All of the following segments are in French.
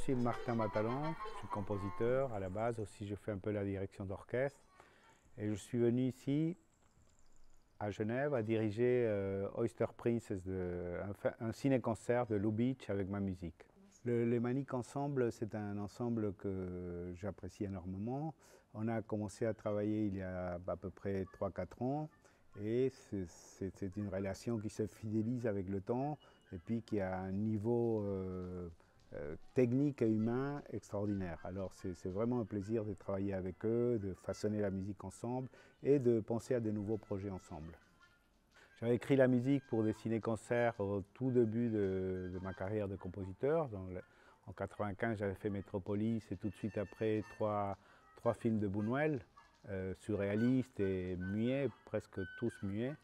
Je suis Martin Matalon, je suis compositeur à la base, aussi je fais un peu la direction d'orchestre. Et je suis venu ici, à Genève, à diriger Oyster Princess, un ciné-concert de Lubitsch avec ma musique. Les Maniques Ensemble, c'est un ensemble que j'apprécie énormément. On a commencé à travailler il y a à peu près 3-4 ans et c'est une relation qui se fidélise avec le temps et puis qui a un niveau technique et humain extraordinaire. Alors c'est vraiment un plaisir de travailler avec eux, de façonner la musique ensemble et de penser à de nouveaux projets ensemble. J'avais écrit la musique pour des ciné-concerts au tout début de ma carrière de compositeur. En 1995, j'avais fait Métropolis et tout de suite après trois films de Buñuel, surréalistes et muets, presque tous muets.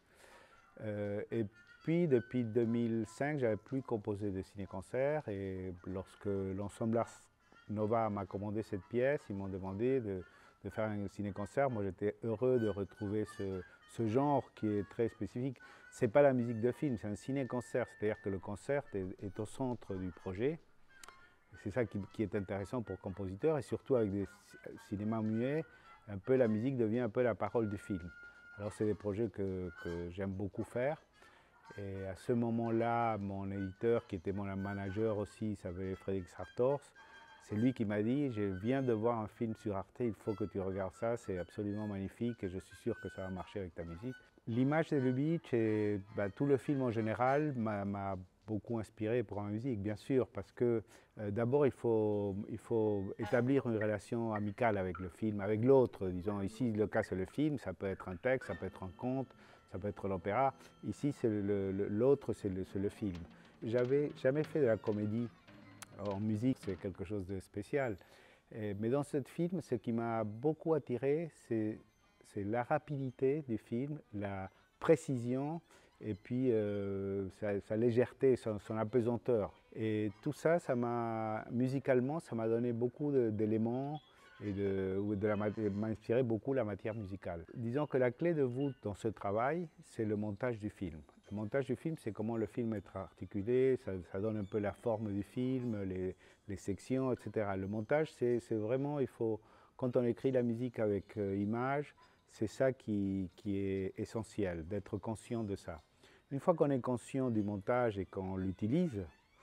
Et puis depuis 2005, j'avais plus composé de ciné-concerts et lorsque l'ensemble Ars Nova m'a commandé cette pièce, ils m'ont demandé de faire un ciné-concert. Moi j'étais heureux de retrouver ce genre qui est très spécifique. Ce n'est pas la musique de film, c'est un ciné-concert, c'est-à-dire que le concert est au centre du projet. C'est ça qui est intéressant pour le compositeur et surtout avec des cinémas muets, un peu la musique devient un peu la parole du film. Alors c'est des projets que j'aime beaucoup faire. Et à ce moment-là, mon éditeur, qui était mon manager aussi, il s'appelait Frédéric Sartors, c'est lui qui m'a dit « Je viens de voir un film sur Arte, il faut que tu regardes ça, c'est absolument magnifique et je suis sûr que ça va marcher avec ta musique ». L'image de Lubitsch et tout le film en général m'a beaucoup inspiré pour ma musique, bien sûr, parce que d'abord il faut établir une relation amicale avec le film, avec l'autre. Disons, ici le cas c'est le film, ça peut être un texte, ça peut être un conte, ça peut être l'opéra. Ici l'autre c'est le film. J'avais jamais fait de la comédie en musique, c'est quelque chose de spécial. Mais dans ce film, ce qui m'a beaucoup attiré, c'est la rapidité du film, la précision et puis sa légèreté, son apesanteur. Et tout ça, musicalement, ça m'a donné beaucoup d'éléments et m'a inspiré beaucoup la matière musicale. Disons que la clé de voûte dans ce travail, c'est le montage du film. Le montage du film, c'est comment le film est articulé, ça donne un peu la forme du film, les sections, etc. Le montage, c'est vraiment, quand on écrit la musique avec image, c'est ça qui est essentiel, d'être conscient de ça. Une fois qu'on est conscient du montage et qu'on l'utilise,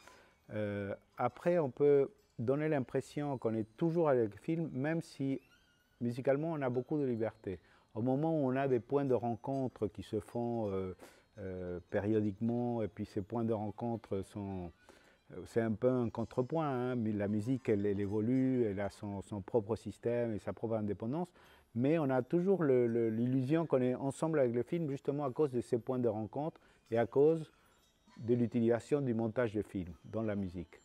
après on peut donner l'impression qu'on est toujours avec le film, même si musicalement on a beaucoup de liberté. Au moment où on a des points de rencontre qui se font périodiquement, et puis ces points de rencontre c'est un peu un contrepoint, hein, mais la musique elle évolue, elle a son propre système et sa propre indépendance, mais on a toujours l'illusion qu'on est ensemble avec le film justement à cause de ces points de rencontre et à cause de l'utilisation du montage de film dans la musique.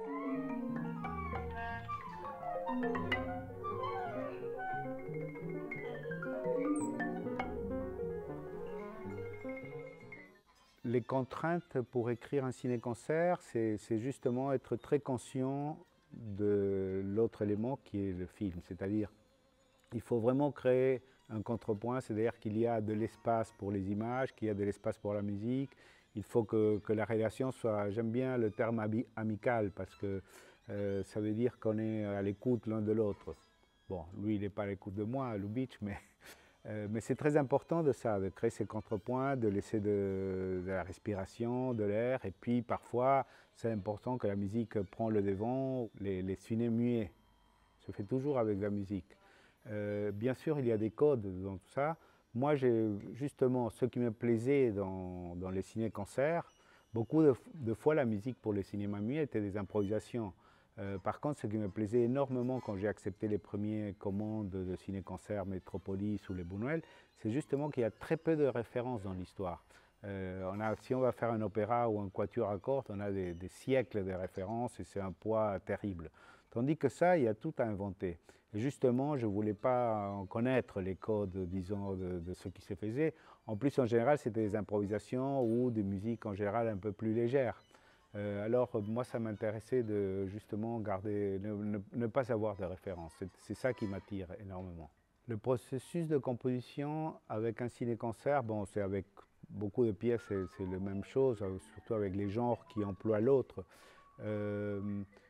Les contraintes pour écrire un ciné-concert, c'est justement être très conscient de l'autre élément qui est le film. C'est-à-dire, il faut vraiment créer un contrepoint, c'est-à-dire qu'il y a de l'espace pour les images, qu'il y a de l'espace pour la musique. Il faut que la relation soit, j'aime bien le terme amical, parce que ça veut dire qu'on est à l'écoute l'un de l'autre. Bon, lui, il n'est pas à l'écoute de moi, Lubitsch, mais c'est très important de ça, de créer ces contrepoints, de laisser de la respiration, de l'air, et puis parfois c'est important que la musique prenne le devant, les ciné muets se fait toujours avec la musique. Bien sûr, il y a des codes dans tout ça. Moi, justement, ce qui me plaisait dans les ciné-concerts, beaucoup de fois la musique pour le cinéma muet était des improvisations. Par contre, ce qui me plaisait énormément quand j'ai accepté les premières commandes de ciné-concerts Métropolis ou les Buñuel, c'est justement qu'il y a très peu de références dans l'histoire. Si on va faire un opéra ou un quatuor à cordes, on a des siècles de références et c'est un poids terrible. Tandis que ça, il y a tout à inventer. Et justement, je ne voulais pas en connaître les codes, disons, de ce qui se faisait. En plus, en général, c'était des improvisations ou des musiques en général un peu plus légères. Alors, moi, ça m'intéressait de justement garder, ne pas avoir de référence. C'est ça qui m'attire énormément. Le processus de composition avec un ciné-concert, bon, c'est avec beaucoup de pièces, c'est la même chose, surtout avec les genres qui emploient l'autre.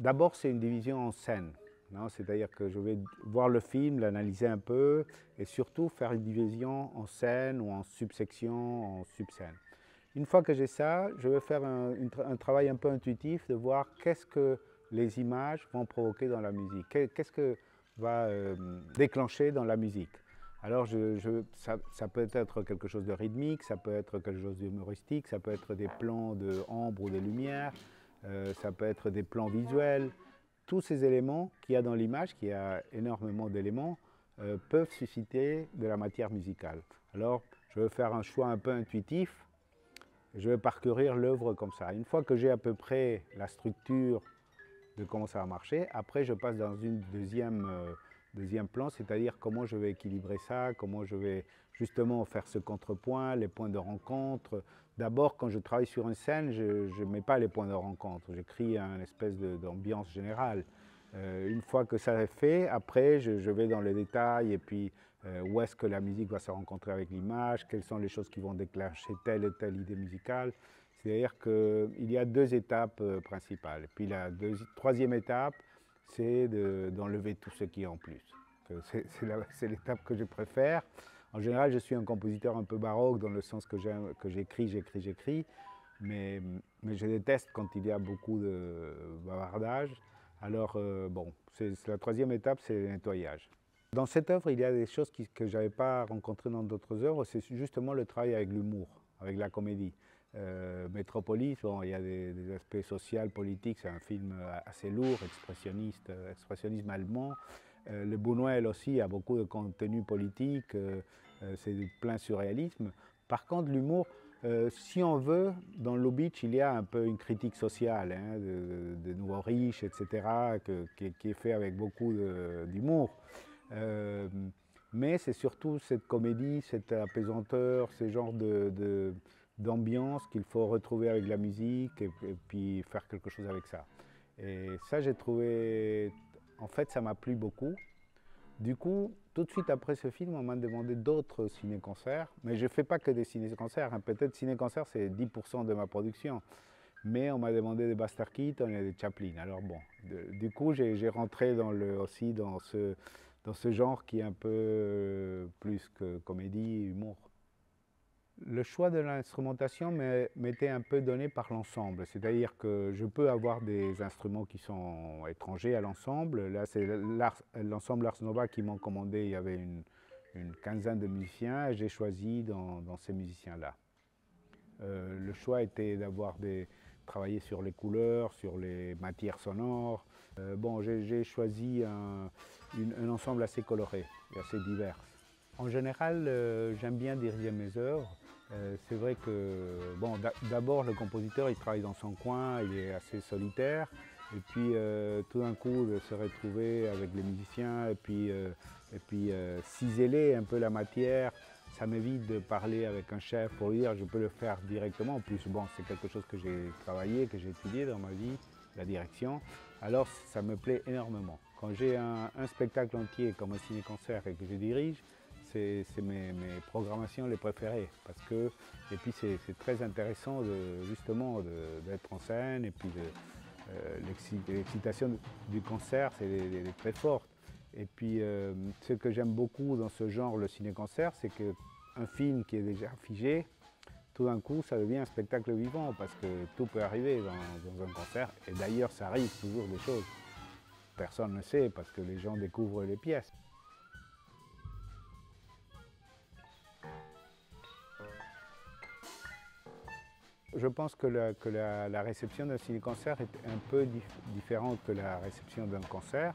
D'abord, c'est une division en scènes. C'est-à-dire que je vais voir le film, l'analyser un peu et surtout faire une division en scènes ou en subsections, en subscènes. Une fois que j'ai ça, je vais faire un travail un peu intuitif de voir qu'est-ce que les images vont provoquer dans la musique, qu'est-ce que va déclencher dans la musique. Alors ça peut être quelque chose de rythmique, ça peut être quelque chose d'humoristique, ça peut être des plans d'ombre ou de lumière, ça peut être des plans visuels. Tous ces éléments qu'il y a dans l'image, qu'il y a énormément d'éléments, peuvent susciter de la matière musicale. Alors je vais faire un choix un peu intuitif. Je vais parcourir l'œuvre comme ça. Une fois que j'ai à peu près la structure de comment ça va marcher, après je passe dans une deuxième plan, c'est-à-dire comment je vais équilibrer ça, comment je vais justement faire ce contrepoint, les points de rencontre. D'abord, quand je travaille sur une scène, je ne mets pas les points de rencontre, j'écris une espèce d'ambiance générale. Une fois que ça est fait, après je vais dans les détails et puis où est-ce que la musique va se rencontrer avec l'image, quelles sont les choses qui vont déclencher telle et telle idée musicale. C'est-à-dire qu'il y a deux étapes principales. Et puis la troisième étape, c'est d'enlever tout ce qui est en plus. C'est l'étape que je préfère. En général, je suis un compositeur un peu baroque dans le sens que j'écris, mais je déteste quand il y a beaucoup de bavardage. Alors, bon, la troisième étape, c'est le nettoyage. Dans cette œuvre, il y a des choses que je n'avais pas rencontrées dans d'autres œuvres, c'est justement le travail avec l'humour, avec la comédie. Métropolis, bon, il y a des aspects sociaux, politiques, c'est un film assez lourd, expressionnisme allemand. Le Buñuel aussi a beaucoup de contenu politique, c'est plein surréalisme. Par contre, l'humour, si on veut, dans Lubitsch, il y a un peu une critique sociale, hein, de nouveaux riches, etc., qui est fait avec beaucoup d'humour. Mais c'est surtout cette comédie, cette apaisanteur, ce genre d'ambiance qu'il faut retrouver avec la musique et puis faire quelque chose avec ça. Et ça, j'ai trouvé, en fait, ça m'a plu beaucoup. Du coup, tout de suite après ce film, on m'a demandé d'autres ciné-concerts, mais je ne fais pas que des ciné-concerts, hein. Peut-être ciné-concerts, c'est 10% de ma production, mais on m'a demandé des Buster Keaton et des Chaplin. Alors bon, du coup, j'ai rentré aussi dans ce genre qui est un peu plus que comédie, humour. Le choix de l'instrumentation m'était un peu donné par l'ensemble, c'est-à-dire que je peux avoir des instruments qui sont étrangers à l'ensemble. Là, c'est l'ensemble Ars Nova qui m'ont commandé, il y avait une quinzaine de musiciens et j'ai choisi dans ces musiciens-là. Le choix était travailler sur les couleurs, sur les matières sonores. Bon, j'ai choisi un ensemble assez coloré et assez divers. En général, j'aime bien diriger mes œuvres. C'est vrai que, bon, d'abord, le compositeur, il travaille dans son coin, il est assez solitaire. Et puis, tout d'un coup, de se retrouver avec les musiciens et puis ciseler un peu la matière, ça m'évite de parler avec un chef pour lui dire je peux le faire directement. En plus, bon, c'est quelque chose que j'ai travaillé, que j'ai étudié dans ma vie, la direction. Alors, ça me plaît énormément. Quand j'ai un spectacle entier comme un ciné-concert et que je dirige, c'est mes programmations les préférées et puis c'est très intéressant justement d'être en scène et puis l'excitation du concert c'est très forte. Et puis ce que j'aime beaucoup dans ce genre, le ciné-concert, c'est qu'un film qui est déjà figé, tout d'un coup ça devient un spectacle vivant parce que tout peut arriver dans un concert et d'ailleurs ça arrive toujours des choses. Personne ne sait parce que les gens découvrent les pièces. Je pense que la réception d'un ciné-concert est un peu différente que la réception d'un concert.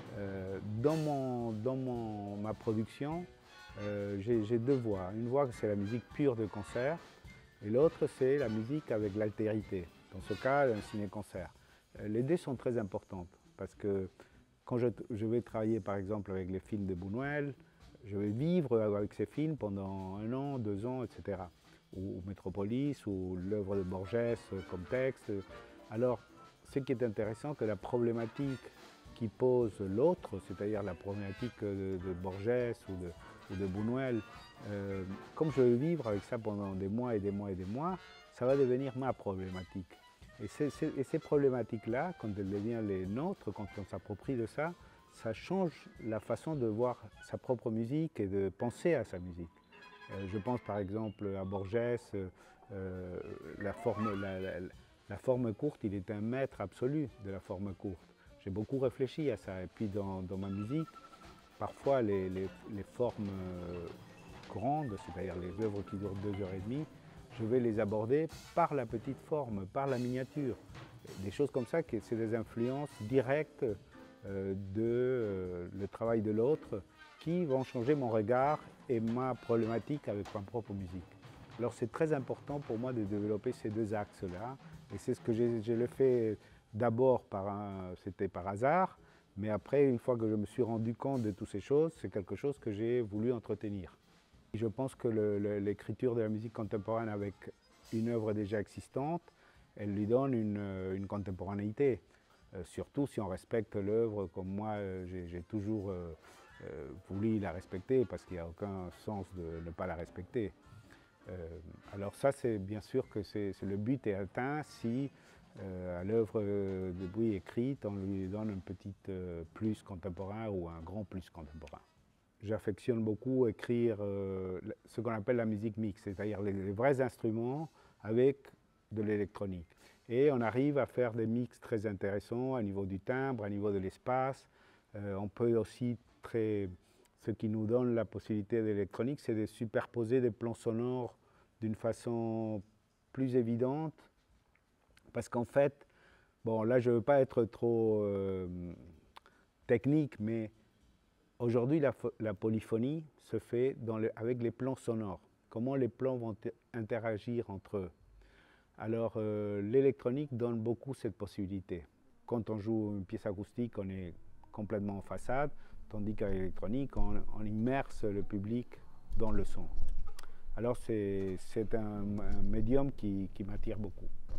Dans ma production, j'ai deux voies. Une voie, c'est la musique pure de concert, et l'autre, c'est la musique avec l'altérité. Dans ce cas, un ciné-concert. Les deux sont très importantes, parce que quand je vais travailler, par exemple, avec les films de Buñuel, je vais vivre avec ces films pendant 1 an, 2 ans, etc. Ou Métropolis, ou l'œuvre de Borges comme texte. Alors, ce qui est intéressant, c'est que la problématique qui pose l'autre, c'est-à-dire la problématique de Borges ou de Buñuel, comme je vais vivre avec ça pendant des mois et des mois et des mois, ça va devenir ma problématique. Et ces problématiques-là, quand elles deviennent les nôtres, quand on s'approprie de ça, ça change la façon de voir sa propre musique et de penser à sa musique. Je pense par exemple à Borges, la forme courte, il est un maître absolu de la forme courte. J'ai beaucoup réfléchi à ça. Et puis dans ma musique, parfois les formes grandes, c'est-à-dire les œuvres qui durent 2 heures et demie, je vais les aborder par la petite forme, par la miniature. Des choses comme ça, c'est des influences directes le travail de l'autre qui vont changer mon regard et ma problématique avec ma propre musique. Alors c'est très important pour moi de développer ces deux axes-là, et c'est ce que je le fais d'abord c'était par hasard, mais après, une fois que je me suis rendu compte de toutes ces choses, c'est quelque chose que j'ai voulu entretenir. Je pense que l'écriture de la musique contemporaine avec une œuvre déjà existante, elle lui donne une contemporanéité. Surtout si on respecte l'œuvre comme moi j'ai toujours voulu la respecter, parce qu'il n'y a aucun sens de ne pas la respecter. Alors ça, c'est bien sûr que le but est atteint si à l'œuvre de Bowie écrite, on lui donne un petit plus contemporain ou un grand plus contemporain. J'affectionne beaucoup écrire ce qu'on appelle la musique mixte, c'est-à-dire les vrais instruments avec de l'électronique. Et on arrive à faire des mix très intéressants au niveau du timbre, au niveau de l'espace. On peut aussi, ce qui nous donne la possibilité de l'électronique, c'est de superposer des plans sonores d'une façon plus évidente. Parce qu'en fait, bon là je ne veux pas être trop technique, mais aujourd'hui la polyphonie se fait avec les plans sonores. Comment les plans vont interagir entre eux. Alors l'électronique donne beaucoup cette possibilité. Quand on joue une pièce acoustique, on est complètement en façade, tandis qu'à l'électronique, on immerse le public dans le son. Alors c'est un médium qui m'attire beaucoup.